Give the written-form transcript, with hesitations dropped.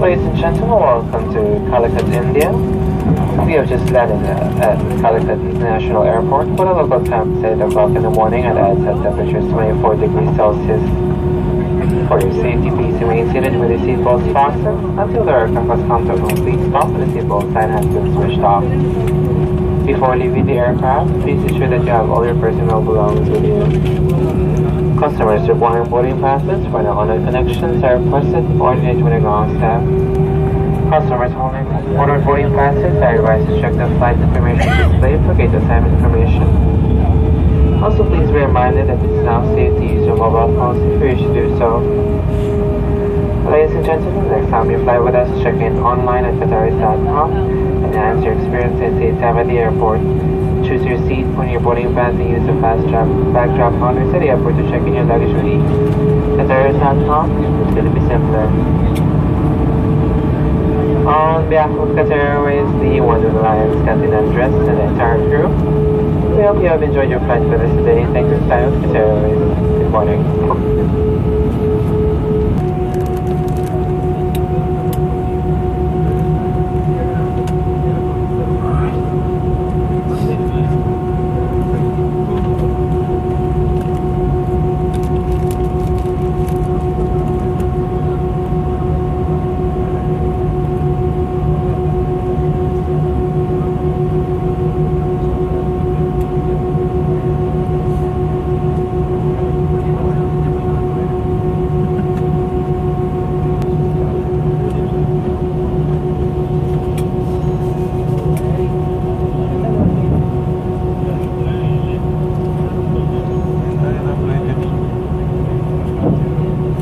Ladies and gentlemen, welcome to Calicut, India. We have just landed at Calicut International Airport for the local time at 8 o'clock in the morning at outside temperatures 24 degrees Celsius. For your safety, please remain seated with your seatbelts fastened until the aircraft has come to a complete stop and the seatbelt sign has been switched off. Before leaving the aircraft, please ensure that you have all your personal belongings with you. Customers requiring boarding passes for the online connections are requested to coordinate with the ground staff. Customers holding ordered boarding passes are advised to check the flight information display for gate assignment information. Also, please be reminded that it is now safe to use your mobile phones if you wish to do so. Ladies and gentlemen, next time you fly with us, check in online at qataris.com and enhance your experience and safe time at the airport. Choose your seat when you're boarding pass and use the fast bag drop counters at the airport to check in your luggage with ease. Qataris.com is going to be simpler. On behalf of Qatar Airways, the Wonder Alliance captain and dress and the entire crew, we hope you have enjoyed your flight with us today. Thank you for your time with Qatar Airways. Good morning.